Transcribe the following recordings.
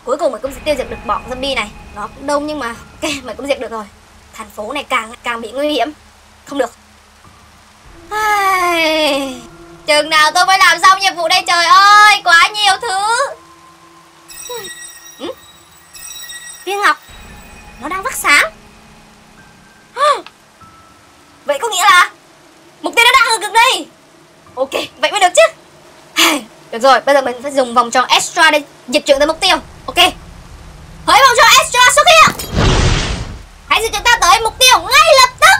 Cuối cùng mình cũng sẽ tiêu diệt được bọn zombie này. Nó cũng đông nhưng mà ok, mình cũng diệt được rồi. Thành phố này càng bị nguy hiểm. Không được. Chừng nào tôi mới làm xong nhiệm vụ đây trời ơi, quá nhiều thứ. Viên ngọc nó đang phát sáng. Vậy có nghĩa là mục tiêu nó đang ở gần đây. Ok, vậy mới được chứ. Được rồi, bây giờ mình phải dùng vòng tròn extra để dịch chuyển tới mục tiêu. Ok, hỡi vòng tròn extra xuất hiện. Hãy dịch chuyển ta tới mục tiêu ngay lập tức.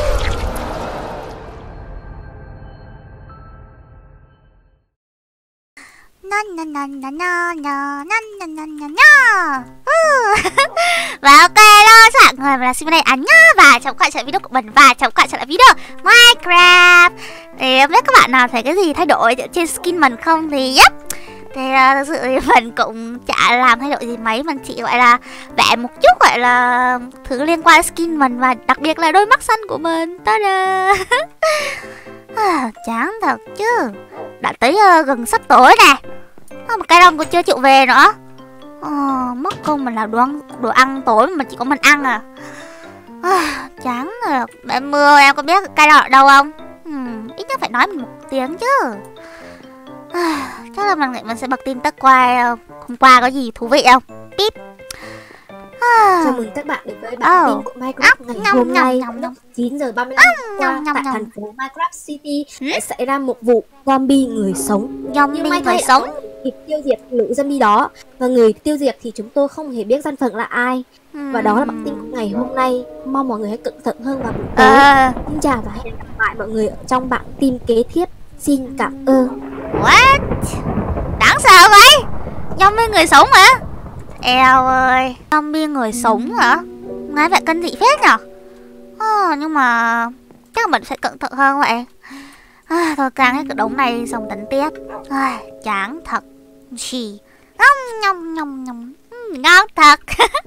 Và ok đó, chào mọi người, mình là Simon đây nhá. Và chào các bạn trở lại video của mình, và chào các bạn trở lại video Minecraft. Thì không biết các bạn nào thấy cái gì thay đổi trên skin mình không thì yep. Thì thực sự thì mình cũng chả làm thay đổi gì mấy, mình chỉ gọi là vẽ một chút gọi là thứ liên quan skin mình, và đặc biệt là đôi mắt xanh của mình. Ta-da. Chán thật chứ. Đã tới gần sắp tối nè, một cái đông còn chưa chịu về nữa. Mất công mình làm đồ ăn tối mà chỉ có mình ăn à. Chán rồi. Bạn Mưa, em có biết cái đó ở đâu không? Ít nhất phải nói mình một tiếng chứ. Chắc là mình nghĩ mình sẽ bật tin tức qua hôm qua có gì thú vị không? Pip. Chào mừng các bạn đến với bản tin của Minecraft ngày hôm nay. 9 giờ 35 qua tại thành phố Minecraft City đã xảy ra một vụ zombie người sống. Zombie người sống kịp tiêu diệt lũ zombie đó, và người tiêu diệt thì chúng tôi không hề biết thân phận là ai. Và đó là bản tin của ngày hôm nay. Mong mọi người hãy cẩn thận hơn vào buổi tối. Xin chào và hẹn gặp lại mọi người trong bản tin kế tiếp. Xin cảm ơn. What? Đáng sợ vậy? Zombie người sống hả? Eo ơi, zombie người sống hả? Nghe vậy kinh dị phết nhở? Nhưng mà chắc là mình phải cẩn thận hơn vậy. Thôi càng hết cái đống này xong tính tiếp. Chán thật. Xì. Ngon thật.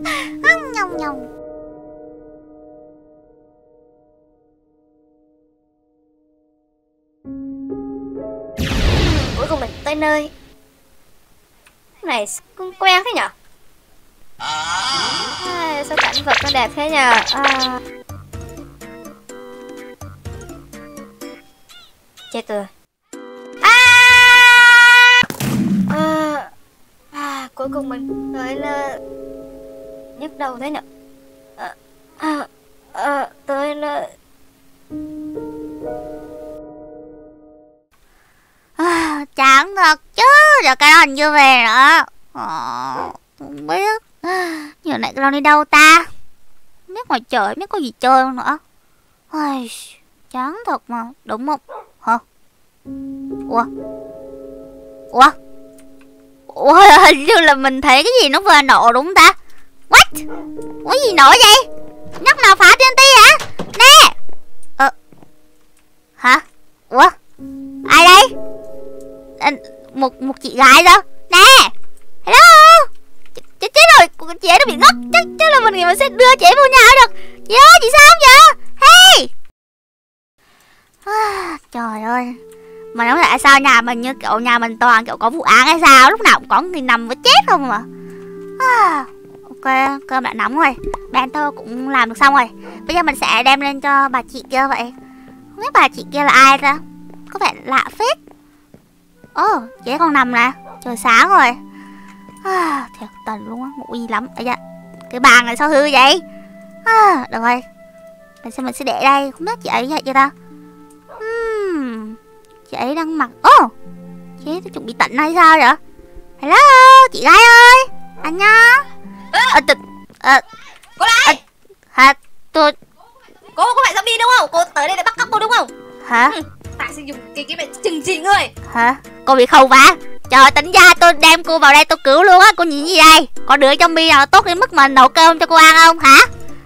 Cuối cùng mình tới nơi. Cái này cũng quen thế nhở? Sao cảnh vật nó đẹp thế nhờ? Chết rồi. Cuối cùng mình tới là nhức đầu thế nhở? Tới là chán thật chứ. Giờ cái đó hình như về nữa. Không biết giờ này cái đó đi đâu ta? Không biết ngoài trời, không biết có gì chơi không nữa. Chán thật mà. Đúng không? Hả? Ủa, hình như là mình thấy cái gì nó vừa nổ đúng không ta? What? Có gì nổ vậy? Nhóc nào phá TNT hả? Nè. Hả? Ủa? Ai đây? Một chị gái đó. Nè. Hello. Chết rồi, chị ấy nó bị ngất. Chắc là mình nghĩ mình sẽ đưa chị ấy vô nhà được. Chị ơi, chị sao không vậy? Hey. Trời ơi. Mà nói tại sao nhà mình như kiểu nhà mình toàn kiểu có vụ án hay sao, lúc nào cũng có người nằm với chết không mà. Ok, cơm đã nóng rồi, banter cũng làm được xong rồi. Bây giờ mình sẽ đem lên cho bà chị kia vậy. Không biết bà chị kia là ai ta? Có vẻ lạ phết. Chị ấy còn nằm nè. Trời sáng rồi. Thiệt tình luôn á, ngủ y lắm. Dạ. Cái bàn này sao hư vậy? Được rồi. Để xem mình sẽ để đây. Không biết chị ấy vậy chưa ta? Chị ấy đang mặc... chị ấy chuẩn bị tận hay sao vậy? Hello, chị gái ơi. Anh nhá. Cô lại. Hả? Tôi... Cô có phải zombie đúng không? Cô tới đây để bắt cóc cô đúng không? Hả? Ta sẽ dùng cái này trừng trị ngươi. Hả? Cô bị khâu vả. Trời, tính ra tôi đem cô vào đây tôi cứu luôn á. Cô nhìn gì đây? Có đứa zombie nào tốt đến mức mà nấu cơm cho cô ăn không hả?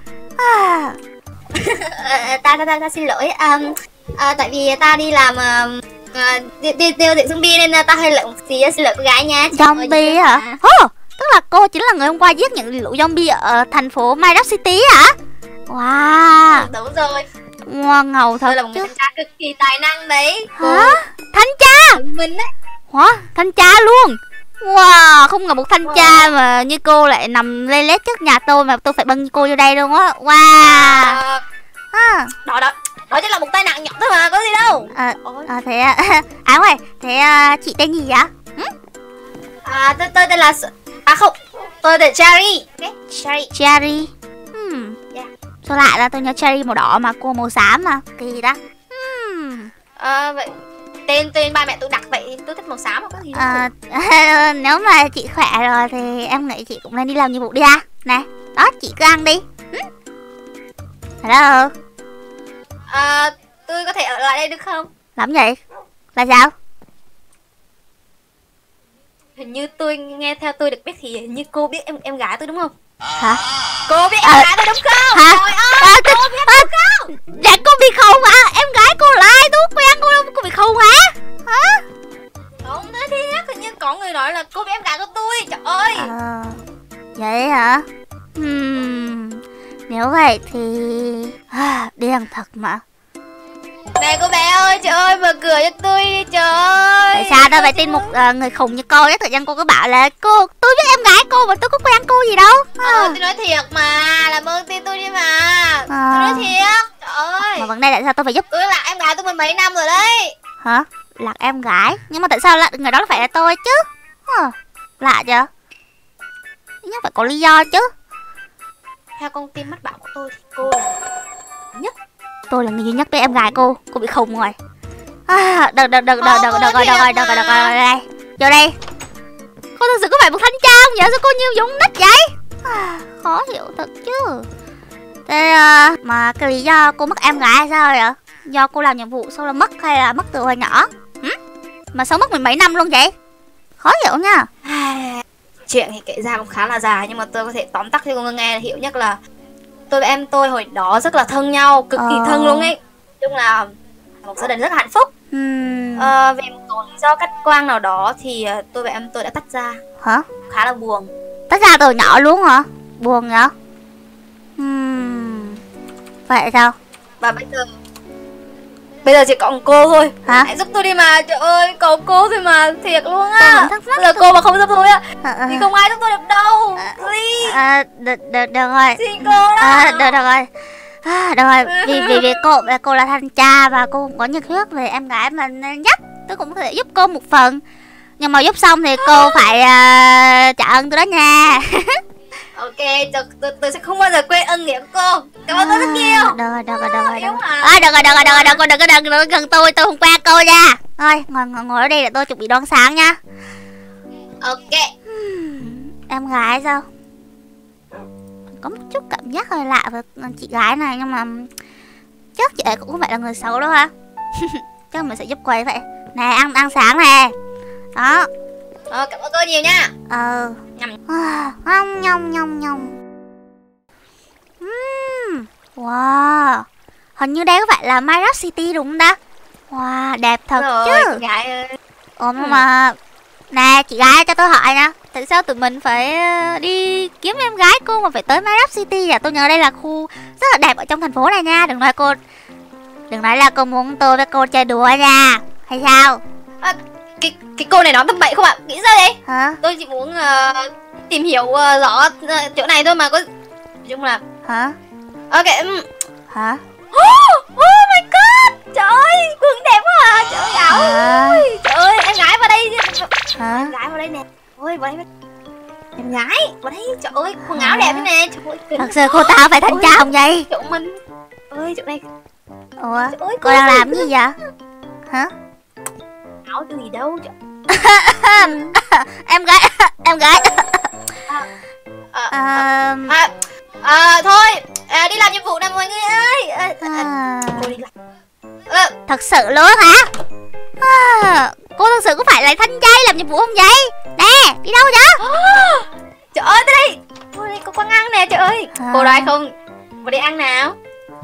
Ta xin lỗi. Tại vì ta đi làm tiêu diệt zombie nên ta hơi lộn xí, xin lỗi cô gái nha. Zombie hả? Tức là cô chính là người hôm qua giết những lũ zombie ở thành phố Minecraft City hả? Wow. Đúng rồi. Ngoan ngầu thật. Tôi là một người thanh tra cực kỳ tài năng đấy. Hả? Thanh tra? Mình đấy. Hả? Thanh tra luôn? Wow, không ngờ một thanh tra mà như cô lại nằm lê lết trước nhà tôi mà tôi phải bưng cô vô đây luôn á. Wow. Đó chính là một tai nạn nhỏ thôi mà, có gì đâu. Thế Áo ơi, thế chị tên gì vậy? Tôi tên là không, tôi tên Cherry. Cherry. Sao lạ là tôi nhớ Cherry màu đỏ mà cô màu xám mà. Kỳ đó. Vậy tên ba mẹ tôi đặt vậy, tôi thích màu xám mà có gì đâu. Nếu mà chị khỏe rồi thì em nghĩ chị cũng nên đi làm nhiệm vụ đi ha. Nè, đó chị cứ ăn đi. Hello. Tôi có thể ở lại đây được không? Làm vậy? Là sao? Hình như tôi nghe theo tôi được biết thì hình như cô biết em gái tôi đúng không? Hả? Cô biết em gái tôi đúng không? Hả? Trời ơi, cô biết đúng không? Dạ cô bị khùng hả? Em gái cô là ai? Tôi quen cô đâu, cô bị khùng hả? Hả? Không nói thiệt, hình như có người nói là cô biết em gái của tôi. Trời ơi. Vậy hả? Nếu vậy thì điên thật mà. Nè cô bé ơi, trời ơi, mở cửa cho tôi đi, trời ơi. Tại sao tôi phải tin một người khùng như cô? Chắc tự nhiên cô cứ bảo là tôi biết em gái cô mà tôi có quen cô gì đâu. Tôi nói thiệt mà, làm ơn tin tôi đi mà. Tôi nói thiệt, trời ơi. Mà vấn đề là sao tôi phải giúp? Tôi lạc em gái tôi mười mấy năm rồi đấy. Hả? Lạc em gái? Nhưng mà tại sao người đó phải là tôi chứ? Lạ chưa? Nhất phải có lý do chứ. Theo con tim mách bảo của tôi thì cô là nhất. Tôi là người duy nhất với em gái cô bị khùng rồi. Được rồi, đây. Vô đây. Cô thực sự có phải một thanh tra không vậy? Sao cô như giống nít vậy? Khó hiểu thật chứ. Thế mà cái lý do cô mất em gái là sao vậy? Do cô làm nhiệm vụ sau là mất hay là mất từ hồi nhỏ? Mà sao mất mười mấy năm luôn vậy? Khó hiểu nha. Chuyện thì kể ra cũng khá là dài, nhưng mà tôi có thể tóm tắt cho cô nghe hiểu nhất là tôi và em tôi hồi đó rất là thân nhau, cực kỳ thân luôn ấy. Chung là một gia đình rất là hạnh phúc. Vì một số lý do khách quan nào đó thì tôi và em tôi đã tách ra. Hả? Khá là buồn. Tách ra từ nhỏ luôn hả? Buồn vậy? Vậy sao? Và bây giờ chỉ còn cô thôi. Hả? Hãy giúp tôi đi mà, trời ơi, còn cô thôi mà, thiệt luôn á. Là cô mà không giúp tôi á thì không ai giúp tôi được đâu. Được rồi. Xin cô đó. Được rồi. Được rồi, vì cô là thanh tra và cô cũng có nhiệt huyết về em gái mình nên chắc tôi cũng có thể giúp cô một phần. Nhưng mà giúp xong thì cô phải trả ơn tôi đó nha. Ok, tôi sẽ không bao giờ quên ơn nghĩa của cô. Cảm ơn cô rất nhiều. Được rồi. Được rồi, cô đừng gần tôi không quen cô nha. Thôi, ngồi ở đây để tôi chuẩn bị đón sáng nha. Ok. Em gái sao? Có một chút cảm giác hơi lạ với chị gái này, nhưng mà chắc chị ấy cũng không phải là người xấu đâu ha. Chắc mình sẽ giúp cô ấy vậy. Nè, ăn sáng nè. Đó. Cảm ơn cô nhiều nha. Nhong. Wow, hình như đây có phải là Minecraft City đúng không ta? Wow, đẹp thật rồi, chứ. Chị gái ơi. Mà nè, chị gái cho tôi hỏi nè, tại sao tụi mình phải đi kiếm em gái cô mà phải tới Minecraft City vậy? Tôi nhớ đây là khu rất là đẹp ở trong thành phố này nha. Đừng nói là cô muốn tôi với cô chơi đùa nha, hay sao? Cái cô này nói tầm bậy không ạ? Nghĩ sao vậy? Hả? Tôi chỉ muốn tìm hiểu rõ chỗ này thôi mà, có nói chung là ok. Hả? Oh my god, trời ơi, quần đẹp quá à. Trời ơi, ảo ơi. Trời ơi, em gái vào đây. Em gái vào đây nè. Ôi, vào đây. Em gái vào đây, trời ơi, quần áo đẹp thế nè. Trời ơi, thật sự cô ta phải thanh tra không vậy? Chỗ mình ơi, chỗ này. Ủa, cô đang làm cái gì vậy? Hả? Áo cái gì đâu. Em gái. Thôi, đi làm nhiệm vụ nè mọi người ơi. Cô đi làm. Thật sự luôn hả? Cô thật sự có phải là thanh tra làm nhiệm vụ không vậy? Nè, đi đâu vậy? Trời ơi, tới đây. Cô đây, có quán ăn nè, trời ơi. Cô đây không? Vào đây ăn nào.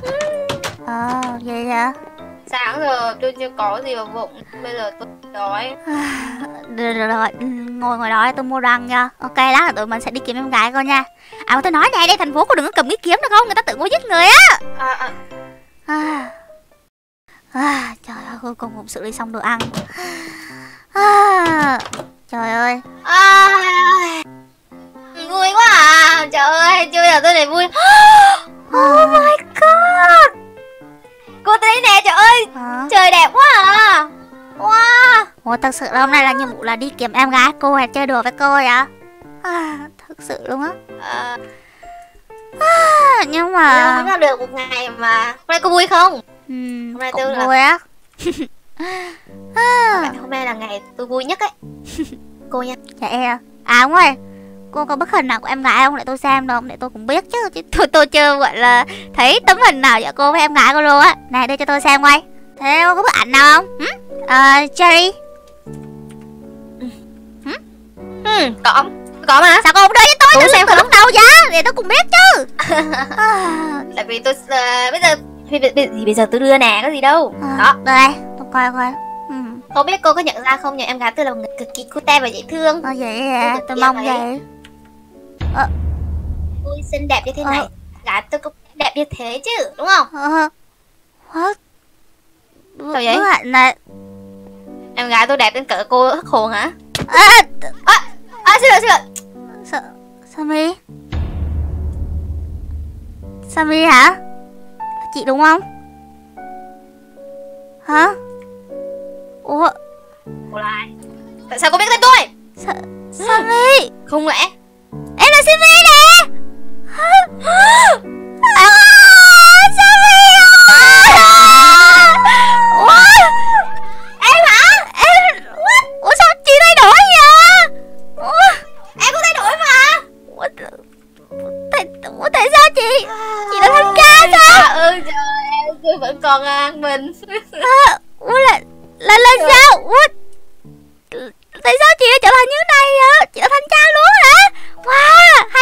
Vậy hả? Sáng giờ tôi chưa có gì vào bụng, bây giờ tôi đói. Được rồi, ngồi đó tôi mua răng nha. Ok, lát là tụi mình sẽ đi kiếm em gái coi nha. Mà tôi nói này, đây thành phố cô đừng có cầm cái kiếm được không? Người ta tưởng cô giết người á. Trời ơi, cuối cùng cũng xử lý xong đồ ăn. Trời ơi. Vui quá à. Trời ơi, chưa bao giờ tôi này vui. Oh my god. Cô thấy nè, trời ơi. Trời đẹp quá à. Wow. Ủa thật sự là hôm nay là nhiệm vụ là đi kiếm em gái cô hay chơi đùa với cô vậy? Thật sự luôn á. Nhưng mà không có được một ngày mà. Hôm nay cô vui không? Hôm nay cũng tôi vui á. Hôm nay là ngày tôi vui nhất ấy. Cô nha. Dạ em. Đúng rồi. Cô có bức hình nào của em gái không để tôi xem đâu, để tôi cũng biết chứ. Tôi chưa gọi là thấy tấm hình nào giữa cô với em gái cô luôn á. Này đưa cho tôi xem coi. Thế có bức ảnh nào không? Cherry. Có mà. Sao cô không đưa cho tôi? Tôi xem từ lúc đầu vậy để tôi cũng biết chứ. Tại vì tôi bây giờ tôi đưa nè, có gì đâu. Đó. Đây, tôi coi coi. Không biết cô có nhận ra không, nhưng em gái tôi là một người cực kỳ cute và dễ thương. Vậy à, tôi mong vậy. Tôi xinh đẹp như thế này, gái tôi cũng đẹp như thế chứ, đúng không? What? Sao vậy? Bức ảnh này. Em gái tôi đẹp đến cỡ cô hất hồn hả? Xin lỗi. Sammy. Sammy hả? Chị đúng không? Hả? Ủa? Cô là ai? Tại sao cô biết tên tôi? Sammy. Không lẽ em là Sammy nè? Sammy. em hả? Ủa sao chị thay đổi vậy? Em cũng thay đổi mà. Tại sao chị là thanh ca sao? Trời ơi, tôi vẫn còn an bình. Là sao? Tại sao chị lại trở thành như này vậy? Chị là thanh tra luôn hả? Wow, hay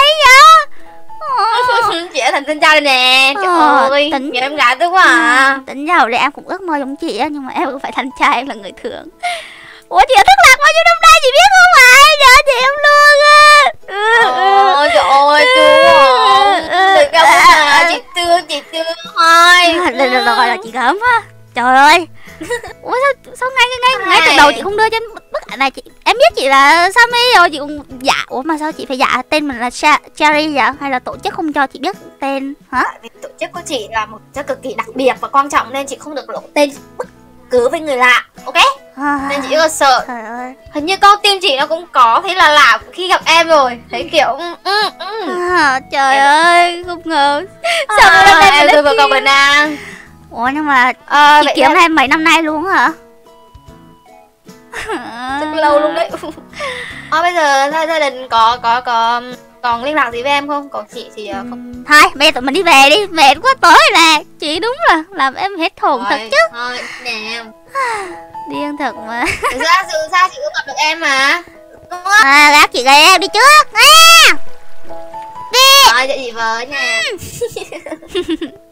vậy. Chị đã thành thanh tra đây nè. Trời ơi, nhìn em gái tôi quá à. Tính ra hồi đấy em cũng ước mơ giống chị á, nhưng mà em cũng phải thanh tra, em là người thường. Ủa chị đã thất lạc bao nhiêu năm nay chị biết không ạ? Giờ chị em luôn á. Ôi trời ơi, đừng gấm mà. Chị thương thôi. Được gọi là chị gấm á. Trời ơi. Ủa sao ngay từ đầu chị không đưa trên bức ảnh này chị. Em biết chị là Sammy rồi chị cũng dạ. Ủa mà sao chị phải dạ tên mình là Cherry vậy? Hay là tổ chức không cho chị biết tên hả? Tại vì tổ chức của chị là một chức cực kỳ đặc biệt và quan trọng, nên chị không được lộ tên bất cứ với người lạ, ok? Nên chị rất là sợ. Trời ơi. Hình như con tim chị nó cũng có thấy là lạ khi gặp em rồi. Thấy kiểu trời ơi, không ngờ. Sao em tôi vừa còn bình an. Ủa nhưng mà chị kiếm em mấy năm nay luôn hả? Rất lâu luôn đấy. Bây giờ gia đình còn liên lạc gì với em không? Còn chị thì không. Thôi bây giờ tụi mình đi về đi, mệt quá tối nè. Chị đúng là làm em hết hồn thật chứ. Thôi nè. Điên thật mà. Ra chị cũng gặp được em mà. Gác chị gầy em đi trước nha. Đi. Thôi chị với nè.